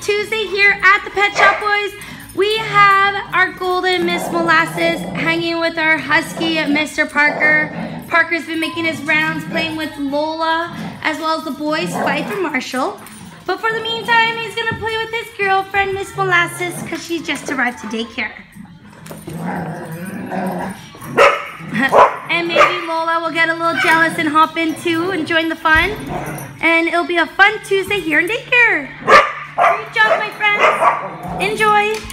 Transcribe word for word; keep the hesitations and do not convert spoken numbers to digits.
Tuesday here at the Pet Shop Boys. We have our golden Miss Molasses hanging with our husky Mister Parker. Parker's been making his rounds playing with Lola as well as the boys, Fife and Marshall. But for the meantime, he's gonna play with his girlfriend, Miss Molasses, because she just arrived to daycare. And maybe Lola will get a little jealous and hop in too and join the fun. And it'll be a fun Tuesday here in daycare. Great job, my friends. Enjoy.